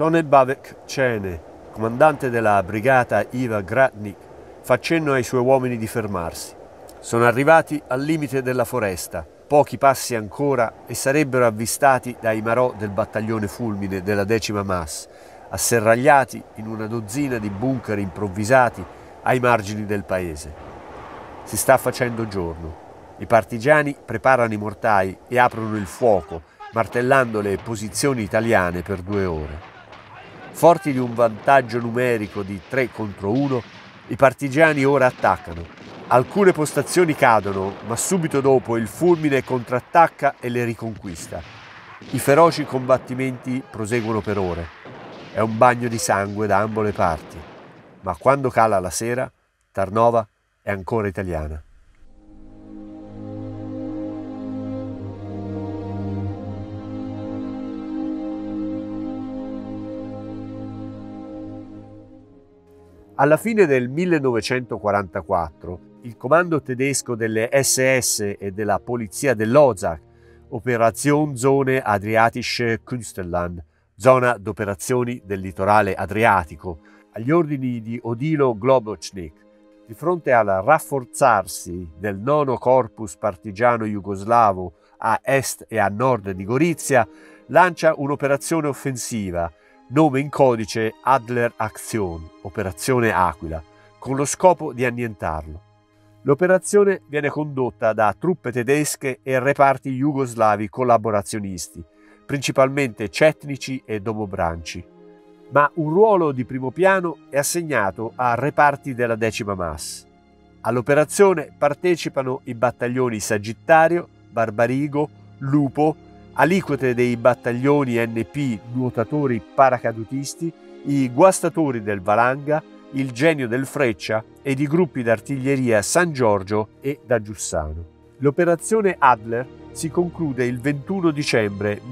Tonebavek Cene, comandante della brigata Iva Gradnik, fa cenno ai suoi uomini di fermarsi. Sono arrivati al limite della foresta, pochi passi ancora e sarebbero avvistati dai marò del battaglione Fulmine della 10ª MAS, asserragliati in una dozzina di bunker improvvisati ai margini del paese. Si sta facendo giorno. I partigiani preparano i mortai e aprono il fuoco, martellando le posizioni italiane per 2 ore. Forti di un vantaggio numerico di 3 contro 1, i partigiani ora attaccano. Alcune postazioni cadono, ma subito dopo il Fulmine contrattacca e le riconquista. I feroci combattimenti proseguono per ore. È un bagno di sangue da ambo le parti, ma quando cala la sera, Tarnova è ancora italiana. Alla fine del 1944, il comando tedesco delle SS e della polizia dell'Ozak, Operationszone Adriatische Künstlerland, zona d'operazioni del litorale adriatico, agli ordini di Odilo Globocnik, di fronte al rafforzarsi del 9° Corpus Partigiano Jugoslavo a est e a nord di Gorizia, lancia un'operazione offensiva, nome in codice Adler Aktion, Operazione Aquila, con lo scopo di annientarlo. L'operazione viene condotta da truppe tedesche e reparti jugoslavi collaborazionisti, principalmente cetnici e domobranci, ma un ruolo di primo piano è assegnato a reparti della 10ª MAS. All'operazione partecipano i battaglioni Sagittario, Barbarigo, Lupo, aliquote dei battaglioni NP nuotatori paracadutisti, i guastatori del Valanga, il Genio del Freccia ed i gruppi d'artiglieria San Giorgio e da Giussano. L'operazione Adler si conclude il 21 dicembre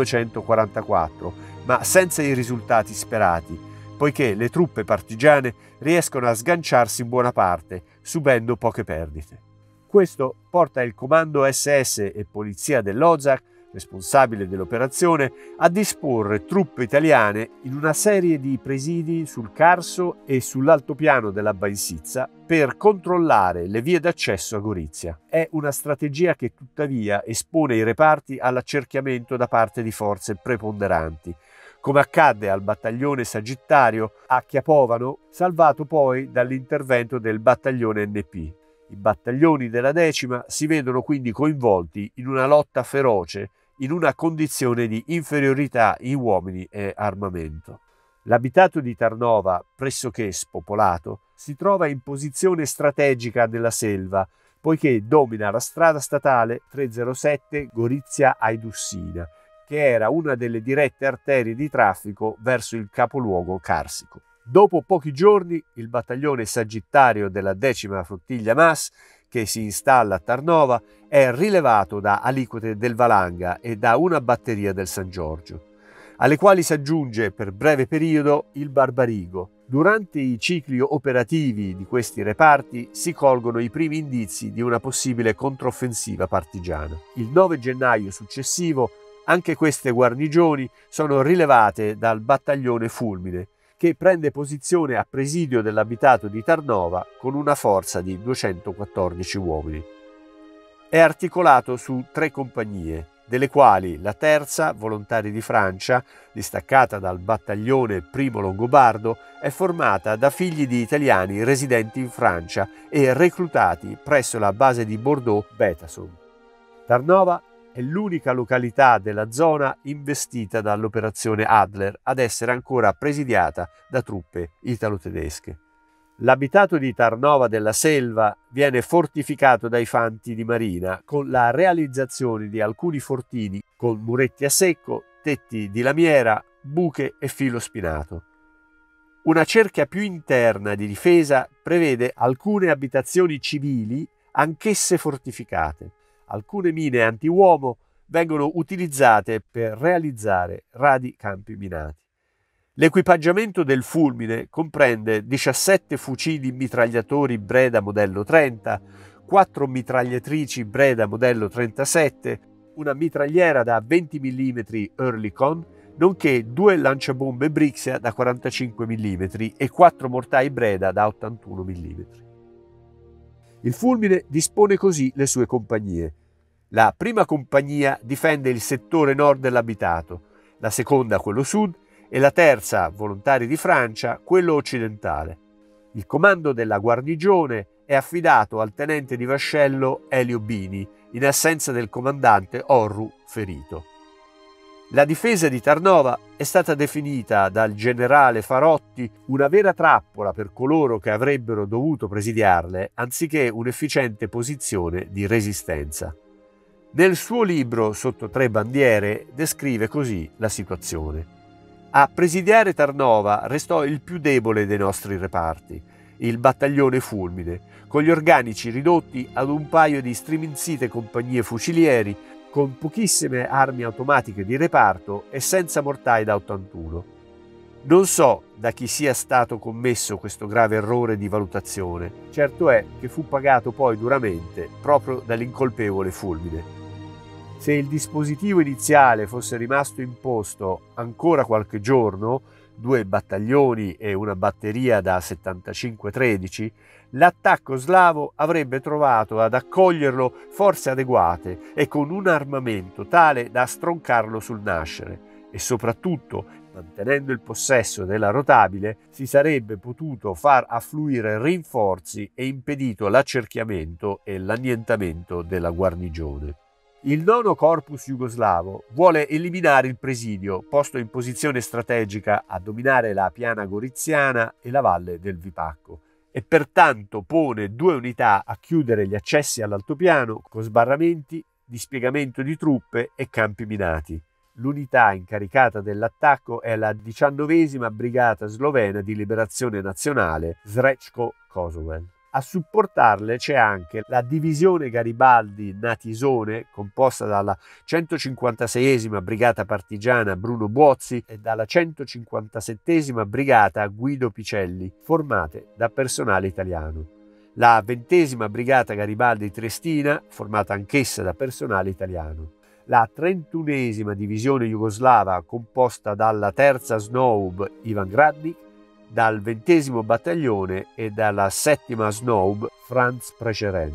1944, ma senza i risultati sperati, poiché le truppe partigiane riescono a sganciarsi in buona parte, subendo poche perdite. Questo porta il comando SS e polizia dell'Ozak, responsabile dell'operazione, a disporre truppe italiane in una serie di presidi sul Carso e sull'altopiano della Bansizza per controllare le vie d'accesso a Gorizia. È una strategia che tuttavia espone i reparti all'accerchiamento da parte di forze preponderanti, come accadde al battaglione Sagittario a Chiapovano, salvato poi dall'intervento del battaglione NP. I battaglioni della 10ª si vedono quindi coinvolti in una lotta feroce in una condizione di inferiorità in uomini e armamento. L'abitato di Tarnova, pressoché spopolato, si trova in posizione strategica nella selva, poiché domina la strada statale 307 Gorizia-Aidussina, che era una delle dirette arterie di traffico verso il capoluogo carsico. Dopo pochi giorni, il battaglione Sagittario della 10ª Flottiglia MAS, che si installa a Tarnova, è rilevato da aliquote del Valanga e da una batteria del San Giorgio, alle quali si aggiunge per breve periodo il Barbarigo. Durante i cicli operativi di questi reparti si colgono i primi indizi di una possibile controffensiva partigiana. Il 9 gennaio successivo anche queste guarnigioni sono rilevate dal battaglione Fulmine, che prende posizione a presidio dell'abitato di Tarnova con una forza di 214 uomini. È articolato su 3 compagnie, delle quali la terza, Volontari di Francia, distaccata dal battaglione Primo Longobardo, è formata da figli di italiani residenti in Francia e reclutati presso la base di Bordeaux-Betason. Tarnova è l'unica località della zona investita dall'operazione Adler ad essere ancora presidiata da truppe italo-tedesche. L'abitato di Tarnova della Selva viene fortificato dai fanti di marina con la realizzazione di alcuni fortini con muretti a secco, tetti di lamiera, buche e filo spinato. Una cerchia più interna di difesa prevede alcune abitazioni civili, anch'esse fortificate. Alcune mine antiuomo vengono utilizzate per realizzare radi campi minati. L'equipaggiamento del Fulmine comprende 17 fucili mitragliatori Breda modello 30, 4 mitragliatrici Breda modello 37, una mitragliera da 20 mm Oerlikon, nonché 2 lanciabombe Brixia da 45 mm e 4 mortai Breda da 81 mm. Il Fulmine dispone così le sue compagnie. La prima compagnia difende il settore nord dell'abitato, la seconda quello sud e la terza, volontari di Francia, quello occidentale. Il comando della guarnigione è affidato al tenente di vascello Elio Bini, in assenza del comandante Orru ferito. La difesa di Tarnova è stata definita dal generale Farotti una vera trappola per coloro che avrebbero dovuto presidiarle, anziché un'efficiente posizione di resistenza. Nel suo libro Sotto tre bandiere descrive così la situazione. A presidiare Tarnova restò il più debole dei nostri reparti, il battaglione Fulmine, con gli organici ridotti ad un paio di striminzite compagnie fucilieri, con pochissime armi automatiche di reparto e senza mortai da 81. Non so da chi sia stato commesso questo grave errore di valutazione, certo è che fu pagato poi duramente proprio dall'incolpevole Fulmine. Se il dispositivo iniziale fosse rimasto imposto ancora qualche giorno, 2 battaglioni e una batteria da 75-13, l'attacco slavo avrebbe trovato ad accoglierlo forze adeguate e con un armamento tale da stroncarlo sul nascere e soprattutto, mantenendo il possesso della rotabile, si sarebbe potuto far affluire rinforzi e impedito l'accerchiamento e l'annientamento della guarnigione. Il nono corpus jugoslavo vuole eliminare il presidio, posto in posizione strategica a dominare la piana goriziana e la valle del Vipacco, e pertanto pone 2 unità a chiudere gli accessi all'altopiano con sbarramenti, dispiegamento di truppe e campi minati. L'unità incaricata dell'attacco è la 19ª Brigata Slovena di Liberazione Nazionale Srečko-Kosovel. A supportarle c'è anche la divisione Garibaldi Natisone, composta dalla 156esima Brigata Partigiana Bruno Buozzi e dalla 157esima Brigata Guido Picelli, formate da personale italiano. La 20ª Brigata Garibaldi Triestina, formata anch'essa da personale italiano. La 31esima Divisione Jugoslava, composta dalla 3ª SNOUB Ivan Gradnik, dal 20° battaglione e dalla 7ª SNOUB Franz Prešeren.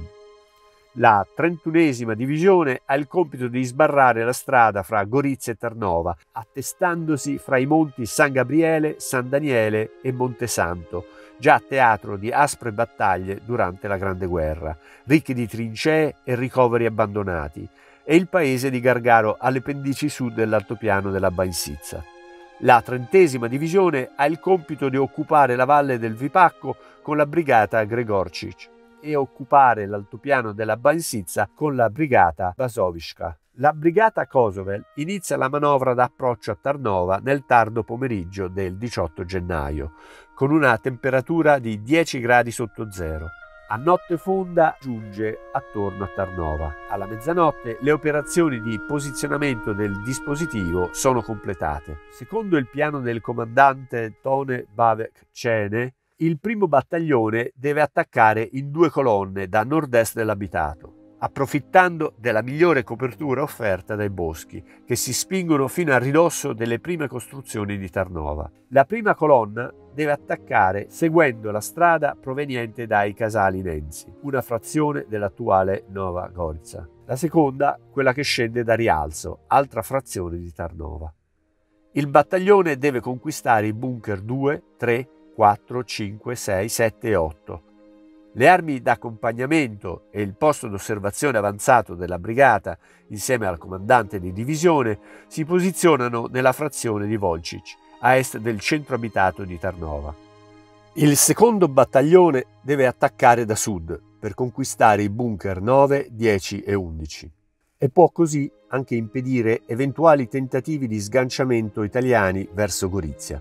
La 31esima divisione ha il compito di sbarrare la strada fra Gorizia e Tarnova, attestandosi fra i monti San Gabriele, San Daniele e Montesanto, già teatro di aspre battaglie durante la Grande Guerra, ricchi di trincee e ricoveri abbandonati, e il paese di Gargaro alle pendici sud dell'altopiano della Bajnsica. La 30ª divisione ha il compito di occupare la valle del Vipacco con la brigata Gregorčić e occupare l'altopiano della Bajnsica con la brigata Bazovička. La brigata Kosovel inizia la manovra d'approccio a Tarnova nel tardo pomeriggio del 18 gennaio, con una temperatura di 10 gradi sotto zero. A notte fonda giunge attorno a Tarnova. Alla mezzanotte le operazioni di posizionamento del dispositivo sono completate. Secondo il piano del comandante Tone Bavek Cene, il primo battaglione deve attaccare in 2 colonne da nord-est dell'abitato, approfittando della migliore copertura offerta dai boschi, che si spingono fino a ridosso delle prime costruzioni di Tarnova. La prima colonna deve attaccare seguendo la strada proveniente dai Casali Nenzi, una frazione dell'attuale Nova Gorica. La seconda, quella che scende da Rialzo, altra frazione di Tarnova. Il battaglione deve conquistare i bunker 2, 3, 4, 5, 6, 7 e 8. Le armi d'accompagnamento e il posto d'osservazione avanzato della brigata, insieme al comandante di divisione, si posizionano nella frazione di Volčić, a est del centro abitato di Tarnova. Il secondo battaglione deve attaccare da sud per conquistare i bunker 9, 10 e 11 e può così anche impedire eventuali tentativi di sganciamento italiani verso Gorizia.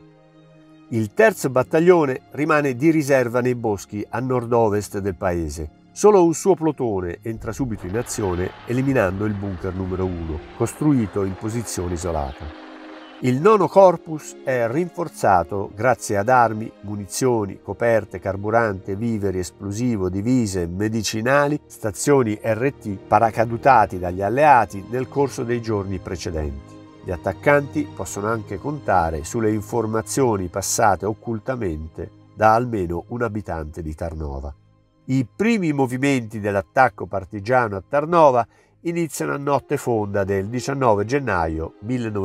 Il terzo battaglione rimane di riserva nei boschi a nord-ovest del paese. Solo un suo plotone entra subito in azione eliminando il bunker numero 1, costruito in posizione isolata. Il nono corpus è rinforzato grazie ad armi, munizioni, coperte, carburante, viveri, esplosivo, divise, medicinali, stazioni RT paracadutati dagli alleati nel corso dei giorni precedenti. Gli attaccanti possono anche contare sulle informazioni passate occultamente da almeno un abitante di Tarnova. I primi movimenti dell'attacco partigiano a Tarnova iniziano a notte fonda del 19 gennaio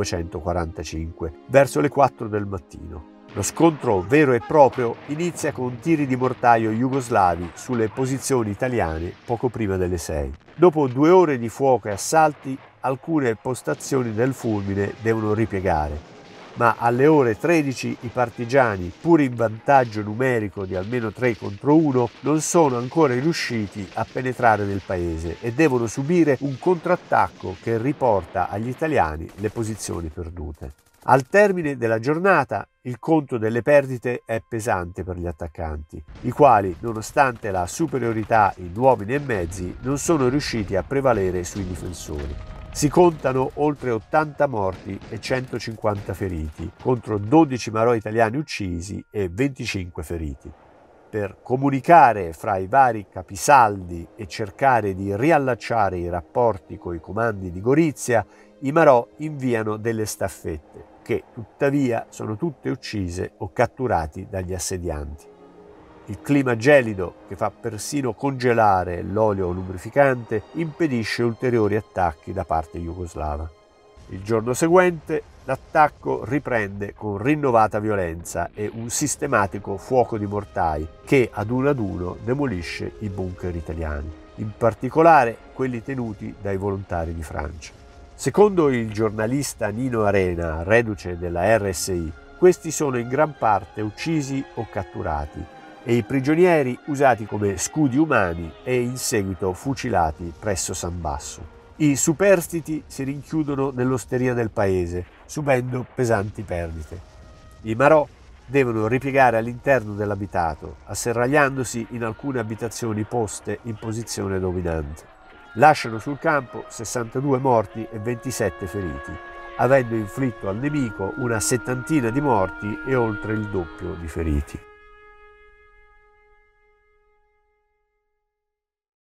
1945, verso le 4 del mattino. Lo scontro vero e proprio inizia con tiri di mortaio jugoslavi sulle posizioni italiane poco prima delle 6. Dopo 2 ore di fuoco e assalti, alcune postazioni del Fulmine devono ripiegare, ma alle ore 13 i partigiani, pur in vantaggio numerico di almeno 3 contro 1, non sono ancora riusciti a penetrare nel paese e devono subire un contrattacco che riporta agli italiani le posizioni perdute. Al termine della giornata il conto delle perdite è pesante per gli attaccanti, i quali, nonostante la superiorità in uomini e mezzi, non sono riusciti a prevalere sui difensori. Si contano oltre 80 morti e 150 feriti, contro 12 marò italiani uccisi e 25 feriti. Per comunicare fra i vari capisaldi e cercare di riallacciare i rapporti coi comandi di Gorizia, i marò inviano delle staffette, che tuttavia sono tutte uccise o catturati dagli assedianti. Il clima gelido, che fa persino congelare l'olio lubrificante, impedisce ulteriori attacchi da parte jugoslava. Il giorno seguente l'attacco riprende con rinnovata violenza e un sistematico fuoco di mortai che ad uno demolisce i bunker italiani, in particolare quelli tenuti dai volontari di Francia. Secondo il giornalista Nino Arena, reduce della RSI, questi sono in gran parte uccisi o catturati e i prigionieri usati come scudi umani e in seguito fucilati presso San Basso. I superstiti si rinchiudono nell'osteria del paese, subendo pesanti perdite. I marò devono ripiegare all'interno dell'abitato, asserragliandosi in alcune abitazioni poste in posizione dominante. Lasciano sul campo 62 morti e 27 feriti, avendo inflitto al nemico una 70ina di morti e oltre il doppio di feriti.